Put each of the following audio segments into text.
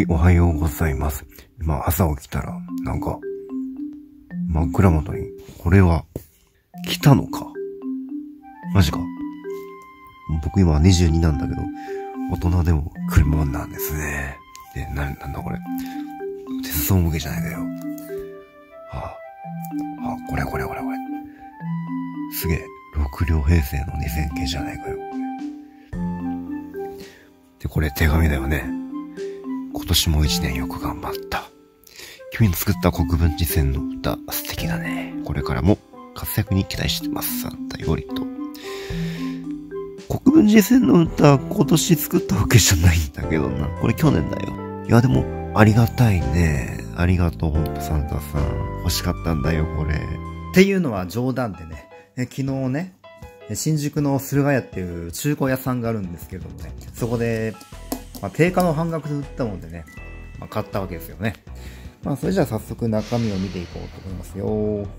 おはようございます。今朝起きたら、なんか、枕元に、これは、来たのか。マジか。僕今22なんだけど、大人でも来るもんなんですね。で、なんだこれ。鉄道向けじゃないかよ。これ。すげえ、6両編成の2000系じゃないかよ。で、これ手紙だよね。今年も一年よく頑張った。君の作った国分寺線の歌、素敵だね。これからも活躍に期待してます。あんたよりと。国分寺線の歌、今年作ったわけじゃないんだけどな。これ去年だよ。いやでも、ありがたいね。ありがとう、ほんとサンタさん。欲しかったんだよ、これ。 っていうのは冗談でね。昨日ね、新宿の駿河屋っていう中古屋さんがあるんですけどもね、そこで、定価の半額で売ったもんでね、買ったわけですよね。それじゃあ早速中身を見ていこうと思いますよ。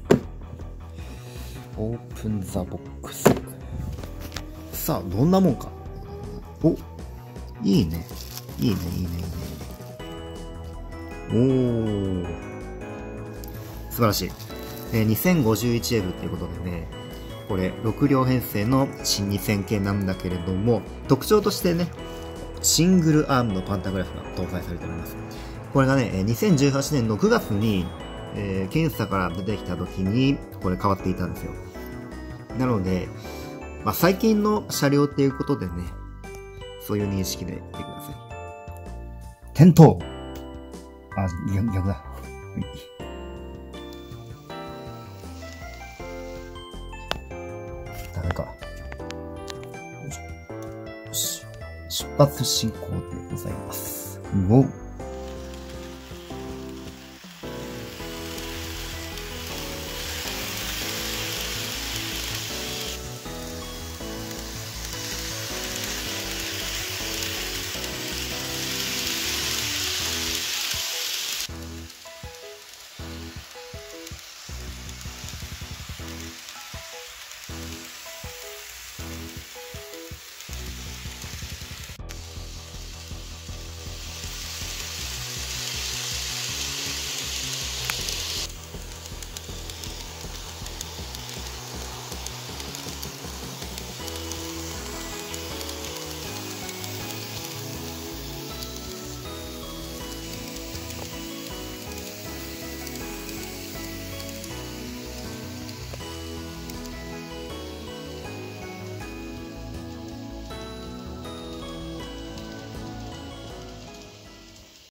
オープンザボックス。さあ、どんなもんか。お、いいね。おー。素晴らしい。2051L っていうことでね、これ6両編成の新2000系なんだけれども、特徴としてね、シングルアームのパンタグラフが搭載されております。これがね、2018年の9月に、検査から出てきた時に、これ変わっていたんですよ。なので、最近の車両っていうことでね、そういう認識でいてください。点灯。逆だ。ダメか。よし。出発進行でございます。ウォー。